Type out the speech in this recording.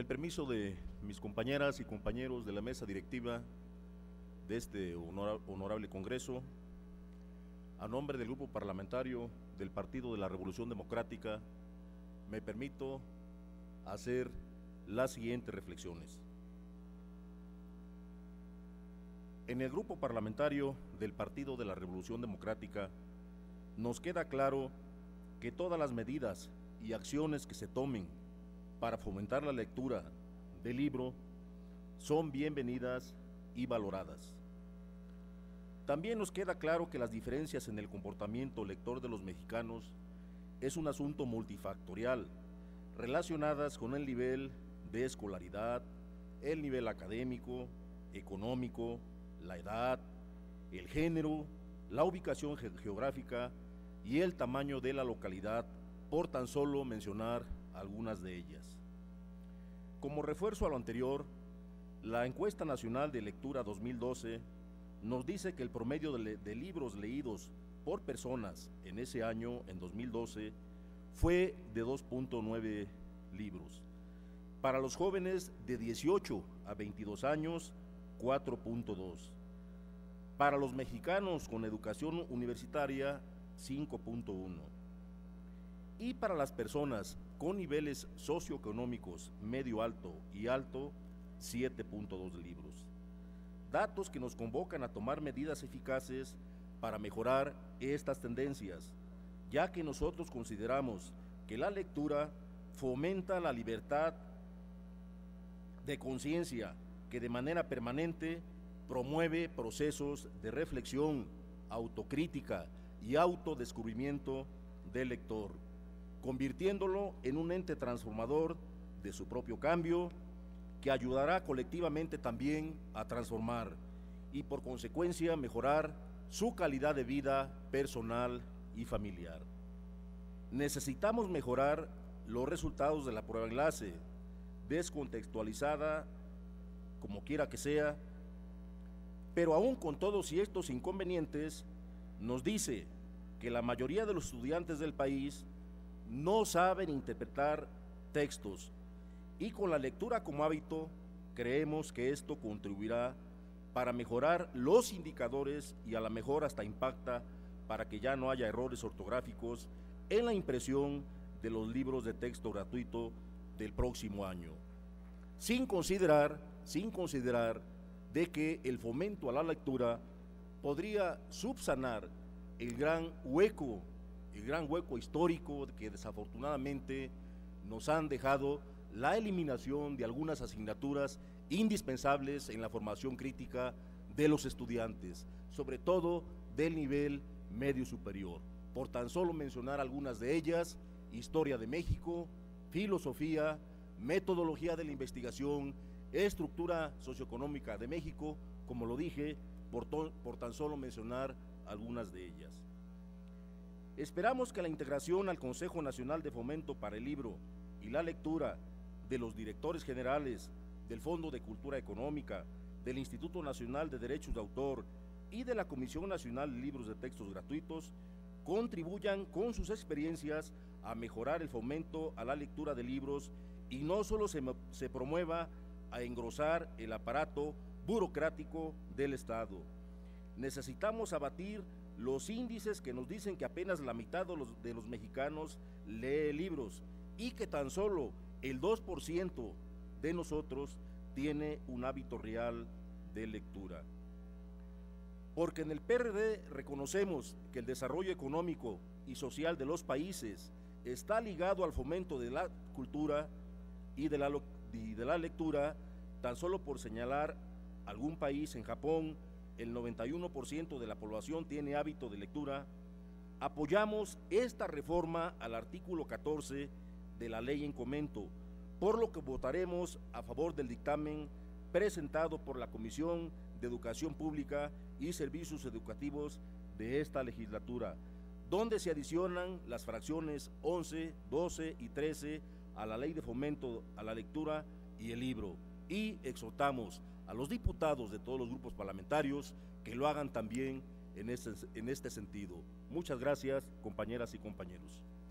el permiso de mis compañeras y compañeros de la mesa directiva de este honorable Congreso, a nombre del Grupo Parlamentario del Partido de la Revolución Democrática, me permito hacer las siguientes reflexiones. En el Grupo Parlamentario del Partido de la Revolución Democrática nos queda claro que todas las medidas y acciones que se tomen para fomentar la lectura del libro son bienvenidas y valoradas. También nos queda claro que las diferencias en el comportamiento lector de los mexicanos es un asunto multifactorial, relacionadas con el nivel de escolaridad, el nivel académico, económico, la edad, el género, la ubicación geográfica y el tamaño de la localidad, por tan solo mencionar algunas de ellas. Como refuerzo a lo anterior, la Encuesta Nacional de Lectura 2012 nos dice que el promedio de libros leídos por personas en ese año, en 2012, fue de 2.9 libros. Para los jóvenes de 18 a 22 años, 4.2. Para los mexicanos con educación universitaria, 5.1. Y para las personas con niveles socioeconómicos medio alto y alto, 7.2 libros. Datos que nos convocan a tomar medidas eficaces para mejorar estas tendencias, ya que nosotros consideramos que la lectura fomenta la libertad de conciencia que de manera permanente promueve procesos de reflexión, autocrítica y autodescubrimiento del lector, convirtiéndolo en un ente transformador de su propio cambio, que ayudará colectivamente también a transformar y por consecuencia mejorar su calidad de vida personal y familiar. Necesitamos mejorar los resultados de la prueba enlace, descontextualizada, como quiera que sea, pero aún con todos y estos inconvenientes, nos dice que la mayoría de los estudiantes del país no saben interpretar textos, y con la lectura como hábito, creemos que esto contribuirá para mejorar los indicadores y a la mejor hasta impacta para que ya no haya errores ortográficos en la impresión de los libros de texto gratuito del próximo año. Sin considerar de que el fomento a la lectura podría subsanar el gran hueco histórico que desafortunadamente nos han dejado la eliminación de algunas asignaturas indispensables en la formación crítica de los estudiantes, sobre todo del nivel medio superior. Por tan solo mencionar algunas de ellas: Historia de México, Filosofía, Metodología de la Investigación, Estructura Socioeconómica de México, como lo dije, por tan solo mencionar algunas de ellas. Esperamos que la integración al Consejo Nacional de Fomento para el Libro y la Lectura de los directores generales del Fondo de Cultura Económica, del Instituto Nacional de Derechos de Autor y de la Comisión Nacional de Libros de Textos Gratuitos contribuyan con sus experiencias a mejorar el fomento a la lectura de libros y no solo se promueva a engrosar el aparato burocrático del Estado. Necesitamos abatir los índices que nos dicen que apenas la mitad de los mexicanos lee libros y que tan solo el 2% de nosotros tiene un hábito real de lectura. Porque en el PRD reconocemos que el desarrollo económico y social de los países está ligado al fomento de la cultura y de la lectura. Tan solo por señalar algún país, en Japón, el 91% de la población tiene hábito de lectura. Apoyamos esta reforma al artículo 14 de la ley en comento, por lo que votaremos a favor del dictamen presentado por la Comisión de Educación Pública y Servicios Educativos de esta legislatura, donde se adicionan las fracciones 11, 12 y 13 a la Ley de Fomento a la Lectura y el Libro, y exhortamos a los diputados de todos los grupos parlamentarios que lo hagan también en este sentido. Muchas gracias, compañeras y compañeros.